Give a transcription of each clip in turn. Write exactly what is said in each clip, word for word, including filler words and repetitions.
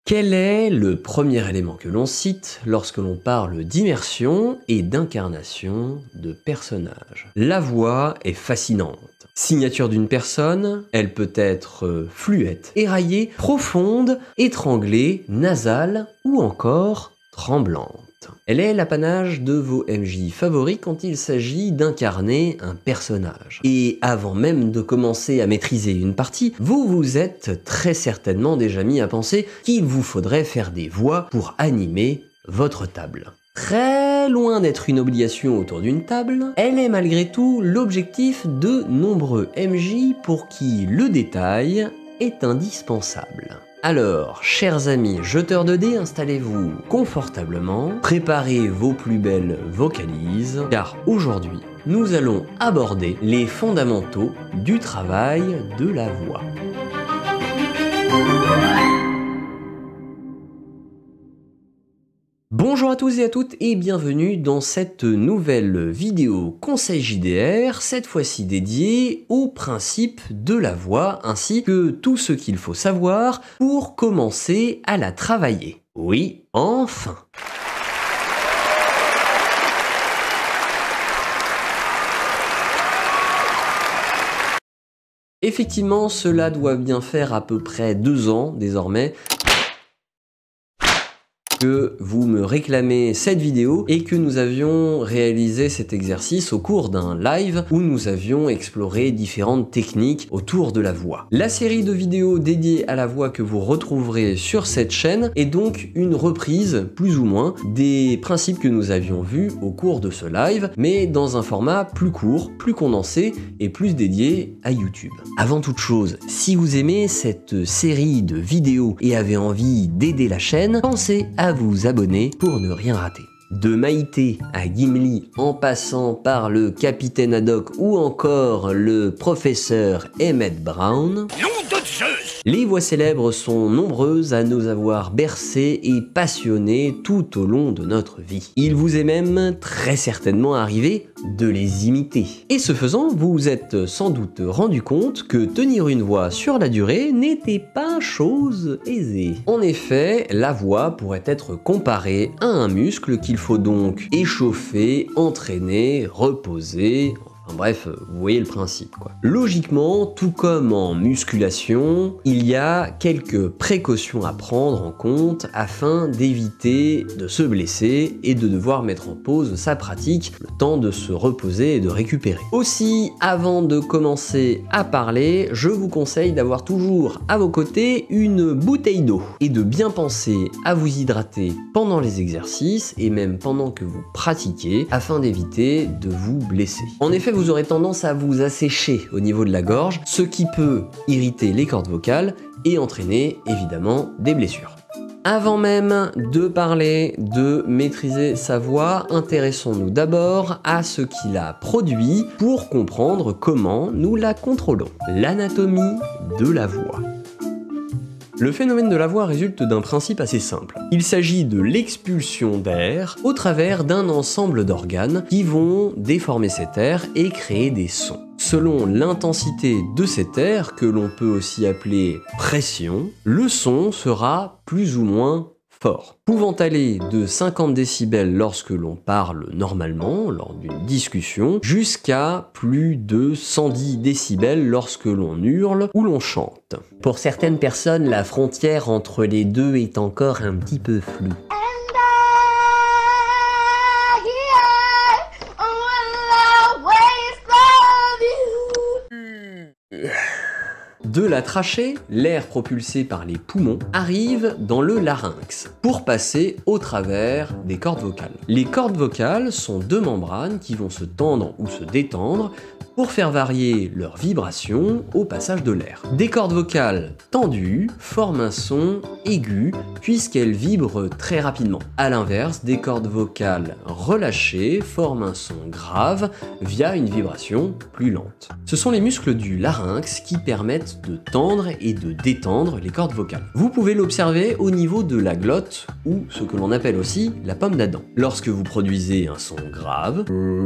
Quel est le premier élément que l'on cite lorsque l'on parle d'immersion et d'incarnation de personnages? La voix est fascinante. Signature d'une personne, elle peut être fluette, éraillée, profonde, étranglée, nasale ou encore tremblante. Elle est l'apanage de vos M J favoris quand il s'agit d'incarner un personnage. Et avant même de commencer à maîtriser une partie, vous vous êtes très certainement déjà mis à penser qu'il vous faudrait faire des voix pour animer votre table. Très loin d'être une obligation autour d'une table, elle est malgré tout l'objectif de nombreux M J pour qui le détail est indispensable. Alors, chers amis jeteurs de dés, installez-vous confortablement, préparez vos plus belles vocalises, car aujourd'hui, nous allons aborder les fondamentaux du travail de la voix. Bonjour à tous et à toutes et bienvenue dans cette nouvelle vidéo Conseil J D R, cette fois-ci dédiée au principe de la voix ainsi que tout ce qu'il faut savoir pour commencer à la travailler. Oui, enfin! Effectivement, cela doit bien faire à peu près deux ans désormais que vous me réclamez cette vidéo et que nous avions réalisé cet exercice au cours d'un live où nous avions exploré différentes techniques autour de la voix. La série de vidéos dédiées à la voix que vous retrouverez sur cette chaîne est donc une reprise, plus ou moins, des principes que nous avions vus au cours de ce live, mais dans un format plus court, plus condensé et plus dédié à YouTube. Avant toute chose, si vous aimez cette série de vidéos et avez envie d'aider la chaîne, pensez à vous abonner pour ne rien rater. De Maïté à Gimli en passant par le capitaine Haddock ou encore le professeur Emmett Brown, les voix célèbres sont nombreuses à nous avoir bercés et passionnés tout au long de notre vie. Il vous est même très certainement arrivé de les imiter. Et ce faisant, vous vous êtes sans doute rendu compte que tenir une voix sur la durée n'était pas chose aisée. En effet, la voix pourrait être comparée à un muscle qu'il faut donc échauffer, entraîner, reposer. Bref, vous voyez le principe quoi. Logiquement, tout comme en musculation, il y a quelques précautions à prendre en compte afin d'éviter de se blesser et de devoir mettre en pause sa pratique, le temps de se reposer et de récupérer. Aussi, avant de commencer à parler, je vous conseille d'avoir toujours à vos côtés une bouteille d'eau et de bien penser à vous hydrater pendant les exercices et même pendant que vous pratiquez afin d'éviter de vous blesser. En effet, vous aurez tendance à vous assécher au niveau de la gorge, ce qui peut irriter les cordes vocales et entraîner évidemment des blessures. Avant même de parler de maîtriser sa voix, intéressons-nous d'abord à ce qui la produit pour comprendre comment nous la contrôlons. L'anatomie de la voix. Le phénomène de la voix résulte d'un principe assez simple. Il s'agit de l'expulsion d'air au travers d'un ensemble d'organes qui vont déformer cet air et créer des sons. Selon l'intensité de cet air, que l'on peut aussi appeler pression, le son sera plus ou moins fort, pouvant aller de cinquante décibels lorsque l'on parle normalement, lors d'une discussion, jusqu'à plus de cent dix décibels lorsque l'on hurle ou l'on chante. Pour certaines personnes, la frontière entre les deux est encore un petit peu floue. De la trachée, l'air propulsé par les poumons arrive dans le larynx pour passer au travers des cordes vocales. Les cordes vocales sont deux membranes qui vont se tendre ou se détendre pour faire varier leur vibration au passage de l'air. Des cordes vocales tendues forment un son aigu puisqu'elles vibrent très rapidement. A l'inverse, des cordes vocales relâchées forment un son grave via une vibration plus lente. Ce sont les muscles du larynx qui permettent de tendre et de détendre les cordes vocales. Vous pouvez l'observer au niveau de la glotte ou ce que l'on appelle aussi la pomme d'Adam. Lorsque vous produisez un son grave,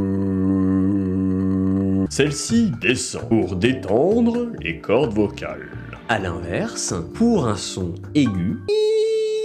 celle-ci descend pour détendre les cordes vocales. A l'inverse, pour un son aigu,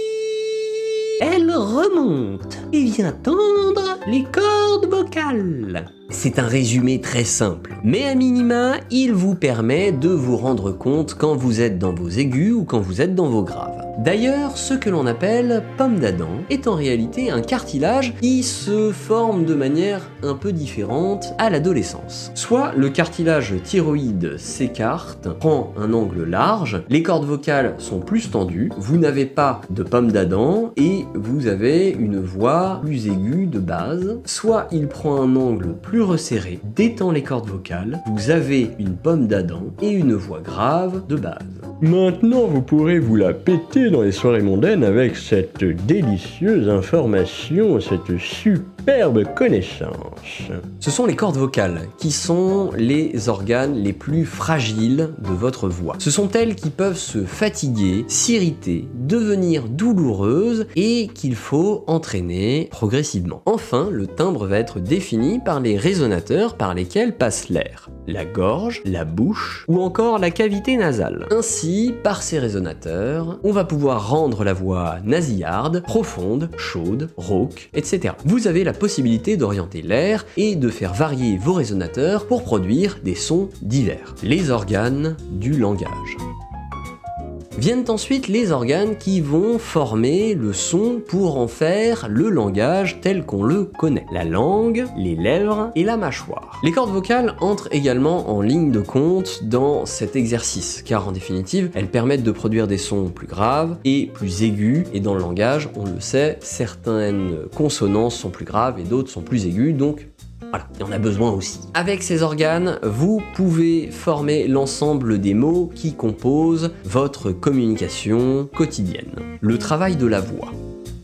remonte et vient tendre les cordes vocales. C'est un résumé très simple, mais à minima, il vous permet de vous rendre compte quand vous êtes dans vos aigus ou quand vous êtes dans vos graves. D'ailleurs, ce que l'on appelle pomme d'Adam est en réalité un cartilage qui se forme de manière un peu différente à l'adolescence. Soit le cartilage thyroïde s'écarte, prend un angle large, les cordes vocales sont plus tendues, vous n'avez pas de pomme d'Adam et vous avez une voix plus aiguë de base, soit il prend un angle plus resserré, détend les cordes vocales, vous avez une pomme d'Adam et une voix grave de base. Maintenant, vous pourrez vous la péter dans les soirées mondaines avec cette délicieuse information, cette superbe connaissance. Ce sont les cordes vocales qui sont les organes les plus fragiles de votre voix. Ce sont elles qui peuvent se fatiguer, s'irriter, devenir douloureuses et qu'il faut entraîner progressivement. Enfin, le timbre va être défini par les résonateurs par lesquels passe l'air, la gorge, la bouche ou encore la cavité nasale. Ainsi, par ces résonateurs, on va pouvoir rendre la voix nasillarde, profonde, chaude, rauque, et cetera. Vous avez la possibilité d'orienter l'air et de faire varier vos résonateurs pour produire des sons divers. Les organes du langage. Viennent ensuite les organes qui vont former le son pour en faire le langage tel qu'on le connaît. La langue, les lèvres et la mâchoire. Les cordes vocales entrent également en ligne de compte dans cet exercice, car en définitive, elles permettent de produire des sons plus graves et plus aigus, et dans le langage, on le sait, certaines consonances sont plus graves et d'autres sont plus aiguës, donc voilà, il y en a besoin aussi. Avec ces organes, vous pouvez former l'ensemble des mots qui composent votre communication quotidienne. Le travail de la voix.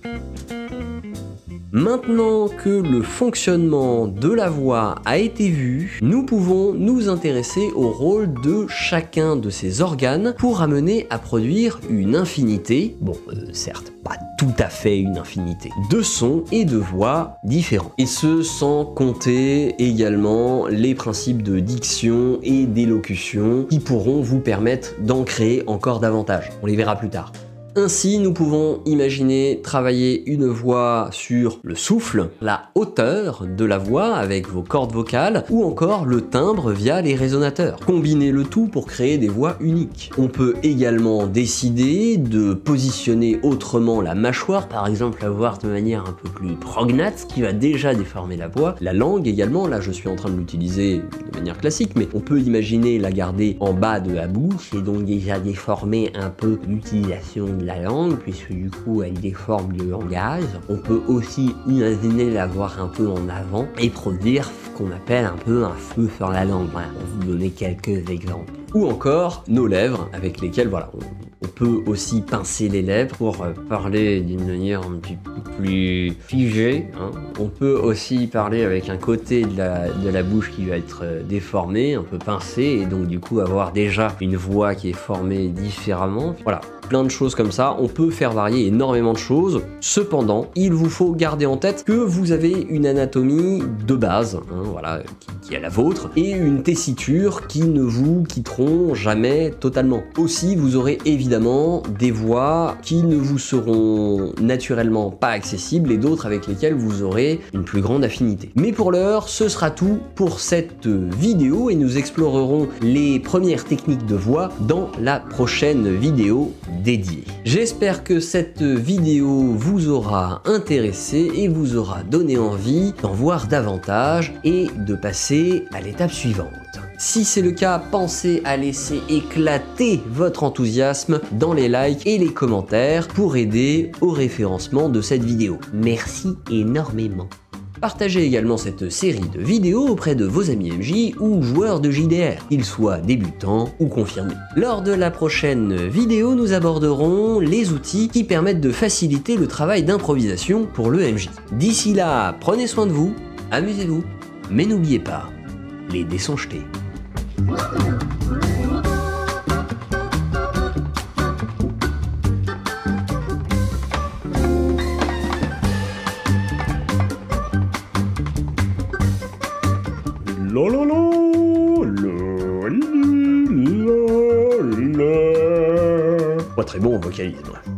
Maintenant que le fonctionnement de la voix a été vu, nous pouvons nous intéresser au rôle de chacun de ces organes pour amener à produire une infinité, bon euh, certes pas tout à fait une infinité, de sons et de voix différents. Et ce sans compter également les principes de diction et d'élocution qui pourront vous permettre d'en créer encore davantage. On les verra plus tard. Ainsi, nous pouvons imaginer travailler une voix sur le souffle, la hauteur de la voix avec vos cordes vocales, ou encore le timbre via les résonateurs. Combiner le tout pour créer des voix uniques. On peut également décider de positionner autrement la mâchoire, par exemple la voir de manière un peu plus prognate, ce qui va déjà déformer la voix. La langue également, là je suis en train de l'utiliser de manière classique, mais on peut imaginer la garder en bas de la bouche et donc déjà déformer un peu l'utilisation de la langue, puisque du coup elle déforme le langage. On peut aussi imaginer la voir un peu en avant et produire ce qu'on appelle un peu un feu sur la langue. Voilà, pour vous donner quelques exemples. Ou encore nos lèvres, avec lesquelles voilà, on, on peut aussi pincer les lèvres pour euh, parler d'une manière un petit peu plus figée. Hein. On peut aussi parler avec un côté de la, de la bouche qui va être euh, déformé, un peu pincé, et donc du coup avoir déjà une voix qui est formée différemment. Voilà, plein de choses comme ça. On peut faire varier énormément de choses. Cependant, il vous faut garder en tête que vous avez une anatomie de base, hein, voilà, qui, qui est la vôtre, et une tessiture qui ne vous quitteront jamais totalement. Aussi, vous aurez évidemment des voix qui ne vous seront naturellement pas accessibles et d'autres avec lesquelles vous aurez une plus grande affinité. Mais pour l'heure, ce sera tout pour cette vidéo et nous explorerons les premières techniques de voix dans la prochaine vidéo dédiée. J'espère que cette vidéo vous aura intéressé et vous aura donné envie d'en voir davantage et de passer à l'étape suivante. Si c'est le cas, pensez à laisser éclater votre enthousiasme dans les likes et les commentaires pour aider au référencement de cette vidéo. Merci énormément. Partagez également cette série de vidéos auprès de vos amis M J ou joueurs de J D R, qu'ils soient débutants ou confirmés. Lors de la prochaine vidéo, nous aborderons les outils qui permettent de faciliter le travail d'improvisation pour le M J. D'ici là, prenez soin de vous, amusez-vous, mais n'oubliez pas, les dés sont jetés. La la la, la, la, la. Pas très bon en vocalisme.